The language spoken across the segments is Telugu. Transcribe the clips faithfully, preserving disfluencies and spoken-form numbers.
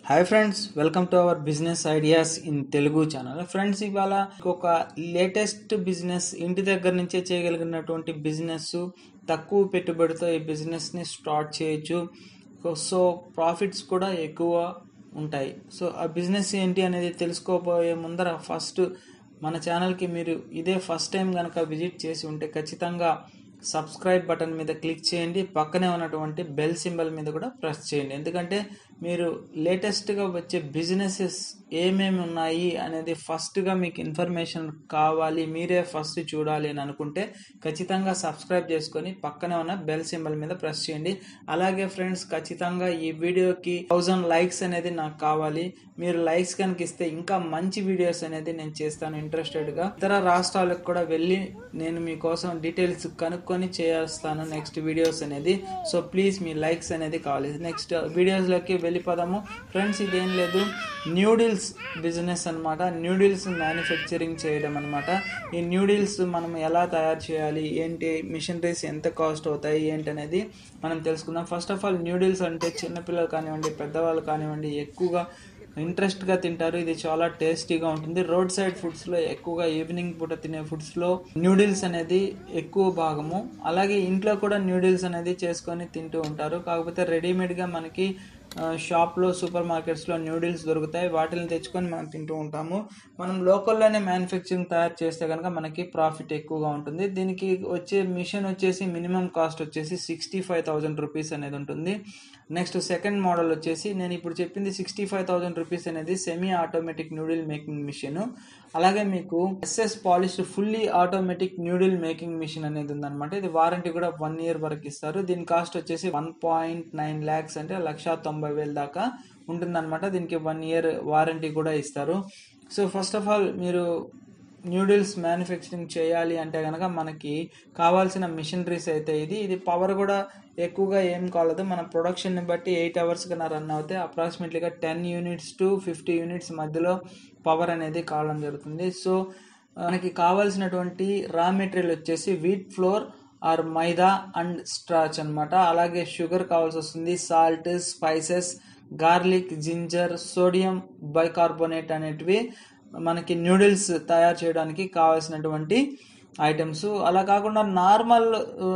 Hi friends, welcome to our business ideas in Telugu channel. Friends, ఇవాళ ఒక లేటెస్ట్ బిజినెస్, ఇంటి దగ్గర నుంచే చేయగలిగినటువంటి బిజినెస్, తక్కువ పెట్టుబడితో ఈ బిజినెస్ని స్టార్ట్ చేయొచ్చు. సో ప్రాఫిట్స్ కూడా ఎక్కువ ఉంటాయి. సో ఆ బిజినెస్ ఏంటి అనేది తెలుసుకోబోయే ముందర ఫస్ట్ మన ఛానల్కి మీరు ఇదే ఫస్ట్ టైం కనుక విజిట్ చేసి ఉంటే ఖచ్చితంగా సబ్స్క్రైబ్ బటన్ మీద క్లిక్ చేయండి. పక్కనే ఉన్నటువంటి బెల్ సింబల్ మీద కూడా ప్రెస్ చేయండి. ఎందుకంటే మీరు లేటెస్ట్గా వచ్చే బిజినెసెస్ ఏమేమి ఉన్నాయి అనేది ఫస్ట్గా మీకు ఇన్ఫర్మేషన్ కావాలి, మీరే ఫస్ట్ చూడాలి అని అనుకుంటే ఖచ్చితంగా సబ్స్క్రైబ్ చేసుకొని పక్కనే ఉన్న బెల్ సింబల్ మీద ప్రెస్ చేయండి. అలాగే ఫ్రెండ్స్, ఖచ్చితంగా ఈ వీడియోకి థౌజండ్ లైక్స్ అనేది నాకు కావాలి. మీరు లైక్స్ కనుక ఇస్తే ఇంకా మంచి వీడియోస్ అనేది నేను చేస్తాను ఇంట్రెస్టెడ్గా. ఇతర రాష్ట్రాలకు కూడా వెళ్ళి నేను మీకోసం డీటెయిల్స్ కనుక్కొని చేస్తాను నెక్స్ట్ వీడియోస్ అనేది. సో ప్లీజ్ మీ లైక్స్ అనేది కావాలి. నెక్స్ట్ వీడియోస్లోకి వెళ్ళిపోదాము. ఫ్రెండ్స్, ఇదేం లేదు, న్యూడిల్స్ బిజినెస్ అనమాట. న్యూడిల్స్ మ్యానుఫ్యాక్చరింగ్ చేయడం అనమాట. ఈ న్యూడిల్స్ మనం ఎలా తయారు చేయాలి, ఏంటి, మిషనరీస్ ఎంత కాస్ట్ అవుతాయి ఏంటి అనేది మనం తెలుసుకుందాం. ఫస్ట్ ఆఫ్ ఆల్, న్యూడిల్స్ అంటే చిన్నపిల్లలు కానివ్వండి, పెద్దవాళ్ళు కానివ్వండి ఎక్కువగా ఇంట్రెస్ట్గా తింటారు. ఇది చాలా టేస్టీగా ఉంటుంది. రోడ్ సైడ్ ఫుడ్స్లో ఎక్కువగా ఈవినింగ్ పూట తినే ఫుడ్స్లో న్యూడిల్స్ అనేది ఎక్కువ భాగము. అలాగే ఇంట్లో కూడా న్యూడిల్స్ అనేది చేసుకొని తింటూ ఉంటారు. కాకపోతే రెడీమేడ్గా మనకి షాప్లో, సూపర్ మార్కెట్స్లో న్యూడిల్స్ దొరుకుతాయి. వాటిని తెచ్చుకొని మనం తింటూ ఉంటాము. మనం లోకల్లోనే మ్యానుఫ్యాక్చరింగ్ తయారు చేస్తే కనుక మనకి ప్రాఫిట్ ఎక్కువగా ఉంటుంది. దీనికి వచ్చే మిషన్ వచ్చేసి మినిమం కాస్ట్ వచ్చేసి సిక్స్టీ ఫైవ్ థౌజండ్ రూపీస్ అనేది ఉంటుంది. నెక్స్ట్ సెకండ్ మోడల్ వచ్చేసి, నేను ఇప్పుడు చెప్పింది సిక్స్టీ ఫైవ్ థౌజండ్ రూపీస్ అనేది semi automatic noodle making machine. అలాగే మీకు SS polished fully automatic noodle making machine అనేది ఉందన్నమాట. ఇది వారంటీ కూడా వన్ ఇయర్ వరకు ఇస్తారు. దీని కాస్ట్ వచ్చేసి వన్ పాయింట్ నైన్ ల్యాక్స్ అంటే లక్ష తొంభై వేల దాకా ఉంటుందన్నమాట. దీనికి వన్ ఇయర్ వారంటీ కూడా ఇస్తారు. సో ఫస్ట్ ఆఫ్ ఆల్, మీరు న్యూడిల్స్ మ్యానుఫ్యాక్చరింగ్ చేయాలి అంటే కనుక మనకి కావాల్సిన మిషనరీస్ అయితే ఇది ఇది పవర్ కూడా ఎక్కువగా ఏం కాలేదు. మన ప్రొడక్షన్ని బట్టి ఎయిట్ అవర్స్ కన్నా రన్ అవుతాయి. అప్రాక్సిమేట్లీగా ten units to fifty units మధ్యలో పవర్ అనేది కావడం జరుగుతుంది. సో మనకి కావాల్సినటువంటి రా మెటీరియల్ వచ్చేసి wheat flour or maida and starch అనమాట. అలాగే షుగర్ కావాల్సి వస్తుంది, salt, spices, garlic, ginger, sodium bicarbonate అనేటివి మనకి న్యూడిల్స్ తయారు చేయడానికి కావాల్సినటువంటి ఐటమ్స్. అలా కాకుండా నార్మల్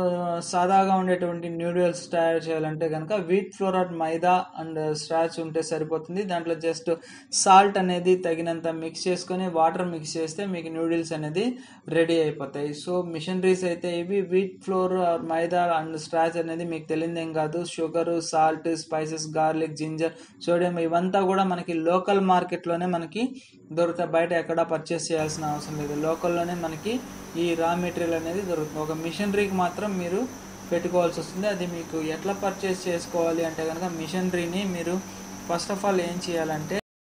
సాదాగా ఉండేటువంటి న్యూడిల్స్ తయారు చేయాలంటే కనుక wheat flour or maida and starch ఉంటే సరిపోతుంది. దాంట్లో జస్ట్ సాల్ట్ అనేది తగినంత మిక్స్ చేసుకొని వాటర్ మిక్స్ చేస్తే మీకు న్యూడిల్స్ అనేది రెడీ అయిపోతాయి. సో మిషనరీస్ అయితే ఇవి. Wheat flour or maida and starch అనేది మీకు తెలియదేం కాదు. Sugar, salt, spices, garlic, ginger, sodium ఇవంతా కూడా మనకి లోకల్ మార్కెట్లోనే మనకి దొరుకుతాయి. బయట ఎక్కడా పర్చేస్ చేయాల్సిన అవసరం లేదు. లోకల్లోనే మనకి ఈ రా మెటీరియల్ అనేది దొరుకుతుంది. ఒక మిషనరీకి మాత్రం మీరు పెట్టుకోవాల్సి వస్తుంది. అది మీకు ఎట్లా పర్చేస్ చేసుకోవాలి అంటే కనుక మిషనరీని మీరు ఫస్ట్ ఆఫ్ ఆల్ ఏం చేయాలంటే,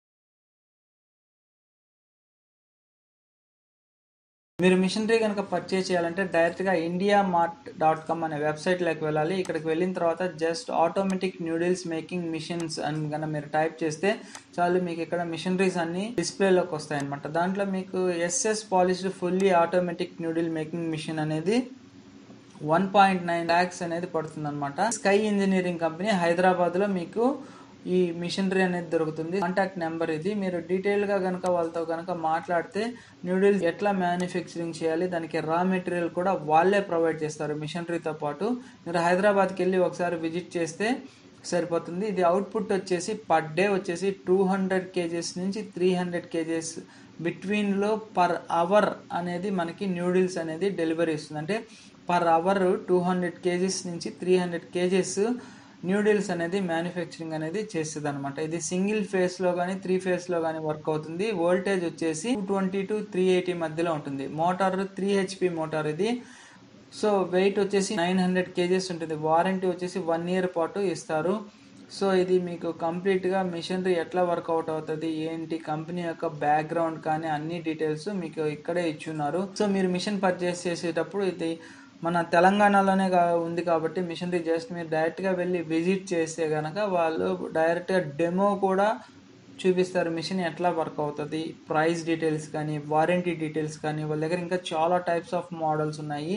మీరు మిషనరీ కనుక పర్చేస్ చేయాలంటే డైరెక్ట్గా ఇండియా మార్ట్ డాట్ కామ్ అనే వెబ్సైట్లోకి వెళ్ళాలి. ఇక్కడికి వెళ్ళిన తర్వాత just automatic noodles making machines అని కనుక మీరు టైప్ చేస్తే చాలు, మీకు ఇక్కడ మిషనరీస్ అన్ని డిస్ప్లేలోకి వస్తాయి అనమాట. దాంట్లో మీకు SS polished fully automatic noodle making machine అనేది వన్ పాయింట్ నైన్ ల్యాక్స్ అనేది పడుతుంది అనమాట. స్కై ఇంజనీరింగ్ కంపెనీ హైదరాబాద్లో మీకు ఈ మిషనరీ అనేది దొరుకుతుంది. కాంటాక్ట్ నెంబర్ ఇది. మీరు డీటెయిల్గా కనుక వాళ్ళతో కనుక మాట్లాడితే న్యూడిల్స్ ఎట్లా మ్యానుఫ్యాక్చరింగ్ చేయాలి, దానికి రా మెటీరియల్ కూడా వాళ్ళే ప్రొవైడ్ చేస్తారు మిషనరీతో పాటు. మీరు హైదరాబాద్కి వెళ్ళి ఒకసారి విజిట్ చేస్తే సరిపోతుంది. ఇది అవుట్పుట్ వచ్చేసి పర్ డే వచ్చేసి టూ హండ్రెడ్ కేజెస్ నుంచి త్రీ హండ్రెడ్ కేజెస్ బిట్వీన్లో పర్ అవర్ అనేది మనకి న్యూడిల్స్ అనేది డెలివరీ ఇస్తుంది. అంటే per hour two hundred kgs నుంచి త్రీ హండ్రెడ్ కేజెస్ న్యూడిల్స్ అనేది మ్యానుఫ్యాక్చరింగ్ అనేది చేస్తుంది అనమాట. ఇది సింగిల్ ఫేస్లో కానీ త్రీ ఫేస్లో కానీ వర్క్ అవుతుంది. వోల్టేజ్ వచ్చేసి two twenty to three eighty మధ్యలో ఉంటుంది. మోటార్ త్రీ హెచ్పి మోటార్ ఇది. సో వెయిట్ వచ్చేసి నైన్ హండ్రెడ్ కేజెస్ ఉంటుంది. వారంటీ వచ్చేసి వన్ ఇయర్ పాటు ఇస్తారు. సో ఇది మీకు కంప్లీట్గా మిషనరీ ఎట్లా వర్కౌట్ అవుతుంది ఏంటి, కంపెనీ యొక్క బ్యాక్గ్రౌండ్ కానీ అన్ని డీటెయిల్స్ మీకు ఇక్కడే ఇచ్చున్నారు. సో మీరు మిషన్ పర్చేస్ చేసేటప్పుడు ఇది మన తెలంగాణలోనే ఉంది కాబట్టి మిషనరీ జస్ట్ మీరు డైరెక్ట్గా వెళ్ళి విజిట్ చేస్తే కనుక వాళ్ళు డైరెక్ట్గా డెమో కూడా చూపిస్తారు. మిషన్ ఎట్లా వర్క్ అవుతుంది, ప్రైస్ డీటెయిల్స్ కానీ, వారంటీ డీటెయిల్స్ కానీ. వాళ్ళ దగ్గర ఇంకా చాలా టైప్స్ ఆఫ్ మోడల్స్ ఉన్నాయి.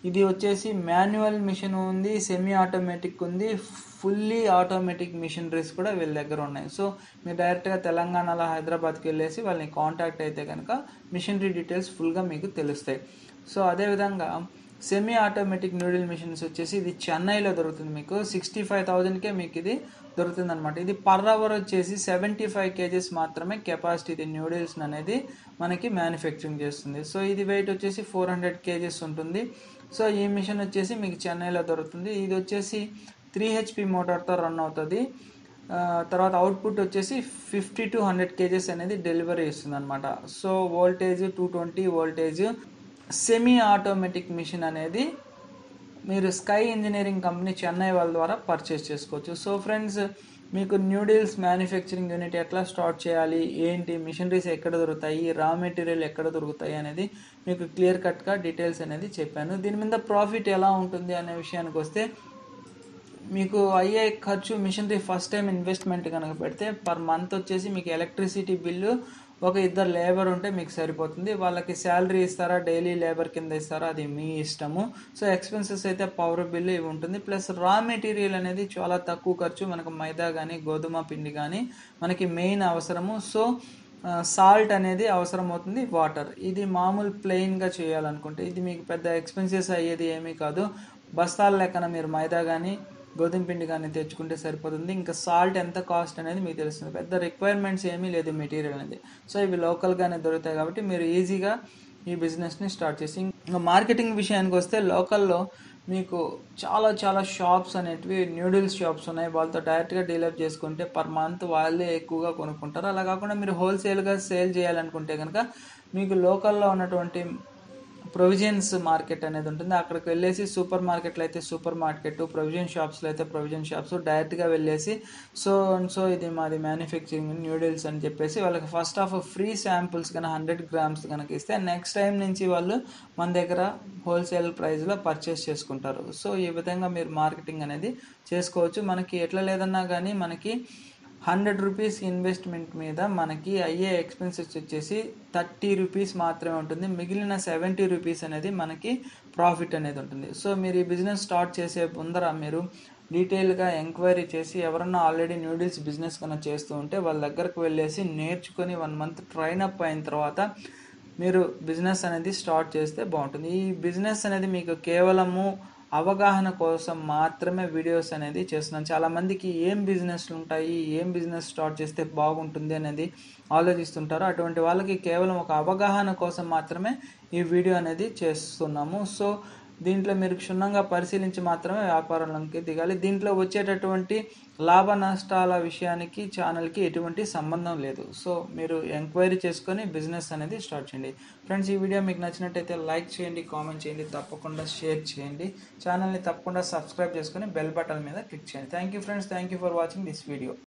ఇది వచ్చేసి మాన్యువల్ మిషన్ ఉంది, సెమీ ఆటోమేటిక్ ఉంది, ఫుల్లీ ఆటోమేటిక్ మిషనరీస్ కూడా వీళ్ళ దగ్గర ఉన్నాయి. సో మీరు డైరెక్ట్గా తెలంగాణలో హైదరాబాద్కి వెళ్ళేసి వాళ్ళని కాంటాక్ట్ అయితే కనుక మిషనరీ డీటెయిల్స్ ఫుల్గా మీకు తెలుస్తాయి. సో అదేవిధంగా సెమీ ఆటోమేటిక్ న్యూడిల్ మిషన్స్ వచ్చేసి ఇది చెన్నైలో దొరుకుతుంది. మీకు సిక్స్టీ ఫైవ్ థౌజండ్కే మీకు ఇది దొరుకుతుంది అనమాట. ఇది పర్ అవర్ వచ్చేసి సెవెంటీ ఫైవ్ కేజెస్ మాత్రమే కెపాసిటీ ఇది న్యూడిల్స్ అనేది మనకి మ్యానుఫ్యాక్చరింగ్ చేస్తుంది. సో ఇది వెయిట్ వచ్చేసి ఫోర్ హండ్రెడ్ కేజెస్ ఉంటుంది. సో ఈ మిషన్ వచ్చేసి మీకు చెన్నైలో దొరుకుతుంది. ఇది వచ్చేసి త్రీ హెచ్పి మోటార్తో రన్ అవుతుంది. తర్వాత అవుట్పుట్ వచ్చేసి ఫిఫ్టీ టు హండ్రెడ్ కేజెస్ అనేది డెలివరీ ఇస్తుంది అనమాట. So voltage two twenty voltage. Semi automatic machine అనేది మీరు స్కై ఇంజనీరింగ్ కంపెనీ చెన్నై వాళ్ళ ద్వారా పర్చేస్ చేసుకోవచ్చు. సో ఫ్రెండ్స్, మీకు న్యూడిల్స్ మ్యానుఫ్యాక్చరింగ్ యూనిట్ ఎట్లా స్టార్ట్ చేయాలి, ఏంటి, మిషనరీస్ ఎక్కడ దొరుకుతాయి, రా మెటీరియల్ ఎక్కడ దొరుకుతాయి అనేది మీకు క్లియర్ కట్గా డీటెయిల్స్ అనేది చెప్పాను. దీని మీద ప్రాఫిట్ ఎలా ఉంటుంది అనే విషయానికి వస్తే, మీకు అయ్యే ఖర్చు మిషనరీ ఫస్ట్ టైం ఇన్వెస్ట్మెంట్ కనుక పెడితే పర్ మంత్ వచ్చేసి మీకు ఎలక్ట్రిసిటీ బిల్లు ఒక ఇద్దరు లేబర్ ఉంటే మీకు సరిపోతుంది. వాళ్ళకి శాలరీ ఇస్తారా, డైలీ లేబర్ కింద ఇస్తారా, అది మీ ఇష్టము. సో ఎక్స్పెన్సెస్ అయితే పవర్ బిల్లు ఇవి ఉంటుంది. ప్లస్ రా మెటీరియల్ అనేది చాలా తక్కువ ఖర్చు. మనకు మైదా కానీ గోధుమ పిండి కానీ మనకి మెయిన్ అవసరము. సో సాల్ట్ అనేది అవసరం అవుతుంది, వాటర్. ఇది మామూలు ప్లెయిన్గా చేయాలనుకుంటే ఇది మీకు పెద్ద ఎక్స్పెన్సెస్ అయ్యేది ఏమీ కాదు. బస్తాల లెక్కన మీరు మైదా కానీ గోధుమ పిండి కానీ తెచ్చుకుంటే సరిపోతుంది. ఇంకా సాల్ట్ ఎంత కాస్ట్ అనేది మీకు తెలుస్తుంది. పెద్ద రిక్వైర్మెంట్స్ ఏమీ లేదు మెటీరియల్ అనేది. సో ఇవి లోకల్గానే దొరుకుతాయి కాబట్టి మీరు ఈజీగా ఈ బిజినెస్ని స్టార్ట్ చేసి, ఇంకా మార్కెటింగ్ విషయానికి వస్తే లోకల్లో మీకు చాలా చాలా షాప్స్ అనేటివి న్యూడిల్స్ షాప్స్ ఉన్నాయి. వాళ్ళతో డైరెక్ట్గా డీలప్ చేసుకుంటే పర్ మంత్ వాళ్ళే ఎక్కువగా కొనుక్కుంటారు. అలా కాకుండా మీరు హోల్సేల్గా సేల్ చేయాలనుకుంటే కనుక మీకు లోకల్లో ఉన్నటువంటి ప్రొవిజన్స్ మార్కెట్ అనేది ఉంటుంది. అక్కడికి వెళ్ళేసి సూపర్ మార్కెట్లో అయితే సూపర్ మార్కెట్, ప్రొవిజన్ షాప్స్లో అయితే ప్రొవిజన్ షాప్స్ డైరెక్ట్గా వెళ్ళేసి సో సో ఇది మాది మ్యానుఫ్యాక్చరింగ్ న్యూడిల్స్ అని చెప్పేసి వాళ్ళకి ఫస్ట్ ఆఫ్ ఫ్రీ శాంపుల్స్ కనుక హండ్రెడ్ గ్రామ్స్ కనుక ఇస్తే నెక్స్ట్ టైం నుంచి వాళ్ళు మన దగ్గర హోల్సేల్ ప్రైస్లో పర్చేస్ చేసుకుంటారు. సో ఈ విధంగా మీరు మార్కెటింగ్ అనేది చేసుకోవచ్చు. మనకి ఎట్లా లేదన్నా కానీ మనకి హండ్రెడ్ రూపీస్ ఇన్వెస్ట్మెంట్ మీద మనకి అయ్యే ఎక్స్పెన్సెస్ వచ్చేసి థర్టీ రూపీస్ మాత్రమే ఉంటుంది. మిగిలిన సెవెంటీ రూపీస్ అనేది మనకి ప్రాఫిట్ అనేది ఉంటుంది. సో మీరు ఈ బిజినెస్ స్టార్ట్ చేసే ముందర మీరు డీటెయిల్గా ఎంక్వైరీ చేసి ఎవరన్నా ఆల్రెడీ న్యూడిల్స్ బిజినెస్ కన్నా చేస్తూ ఉంటే వాళ్ళ దగ్గరకు వెళ్ళేసి నేర్చుకొని వన్ మంత్ ట్రైన్ అప్ అయిన తర్వాత మీరు బిజినెస్ అనేది స్టార్ట్ చేస్తే బాగుంటుంది. ఈ బిజినెస్ అనేది మీకు కేవలము అవగాహన కోసం మాత్రమే వీడియోస్ అనేది చేస్తున్నాను. చాలామందికి ఏం బిజినెస్లు ఉంటాయి, ఏం బిజినెస్ స్టార్ట్ చేస్తే బాగుంటుంది అనేది ఆలోచిస్తుంటారు. అటువంటి వాళ్ళకి కేవలం ఒక అవగాహన కోసం మాత్రమే ఈ వీడియో అనేది చేస్తున్నాము. సో దీంట్లో మీరు క్షుణ్ణంగా పరిశీలించి మాత్రమే వ్యాపారంలోకి దిగాలి. దీంట్లో వచ్చేటటువంటి లాభ నష్టాల విషయానికి ఛానల్కి ఎటువంటి సంబంధం లేదు. సో మీరు ఎంక్వైరీ చేసుకొని బిజినెస్ అనేది స్టార్ట్ చేయండి. ఫ్రెండ్స్, ఈ వీడియో మీకు నచ్చినట్టయితే లైక్ చేయండి, కామెంట్ చేయండి, తప్పకుండా షేర్ చేయండి. ఛానల్ని తప్పకుండా సబ్స్క్రైబ్ చేసుకొని బెల్ బటన్ మీద క్లిక్ చేయండి. Thank you friends, thank you for watching this video.